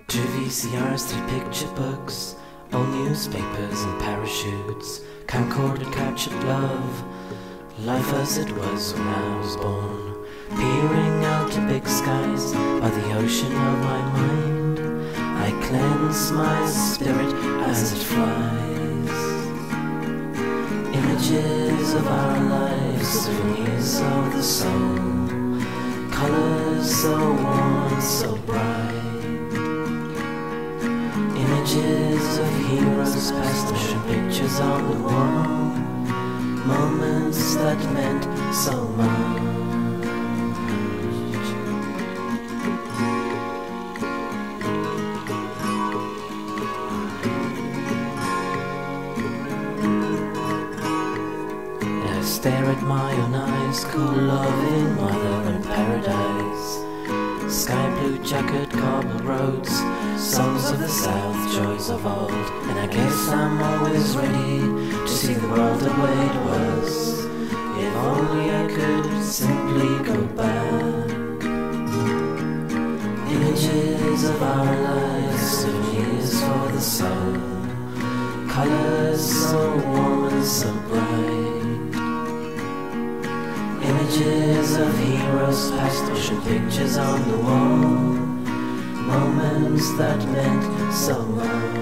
Two VCRs, three picture books, old newspapers and parachutes, camcorder captured love, life as it was when I was born. Peering out to big skies by the ocean of my mind, I cleanse my spirit as it flies. Images of our lives, souvenirs of the soul, colors so warm and so bright. Images of heroes past, motion pictures on the wall, moments that meant so much. I stare at my own eyes, cool loving mother in paradise. Sky blue jacket, cobble roads, songs of the south, joys of old. And I guess I'm always ready to see the world the way it was, if only I could simply go back. Images of our lives, souvenirs for the soul, colors so warm and so bright. Images of heroes past, motion pictures on the wall, moments that meant so much.